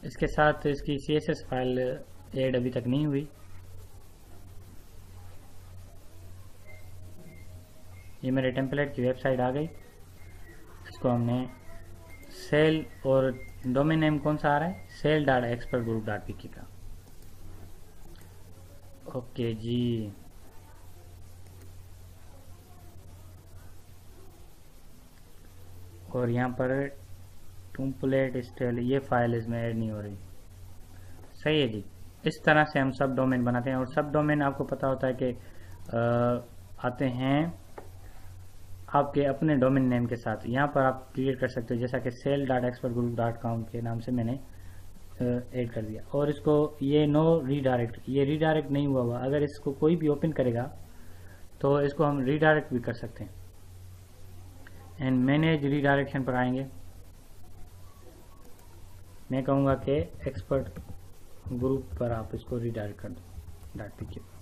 इसके साथ इसकी CSS फाइल ऐड अभी तक नहीं हुई। ये मेरे टेम्पलेट की वेबसाइट आ गई। इसको हमने सेल और डोमेन नेम कौन सा आ रहा है, sell.expertgroup.pk का। ओके जी, और यहाँ पर टेम्पलेट स्टाइल ये फाइल इसमें ऐड नहीं हो रही। सही है जी। इस तरह से हम सब डोमेन बनाते हैं, और सब डोमेन आपको पता होता है कि आते हैं आपके अपने डोमेन नेम के साथ। यहाँ पर आप क्रिएट कर सकते हो, जैसा कि sell.expertgroup.com के नाम से मैंने ऐड कर दिया। और इसको ये नो रीडायरेक्ट, ये रीडायरेक्ट नहीं हुआ। अगर इसको कोई भी ओपन करेगा तो इसको हम रीडायरेक्ट भी कर सकते हैं। एंड मैनेज रीडायरेक्शन पर आएंगे। मैं कहूँगा कि एक्सपर्ट ग्रुप पर आप इसको रीडायरेक्ट कर दो .pk।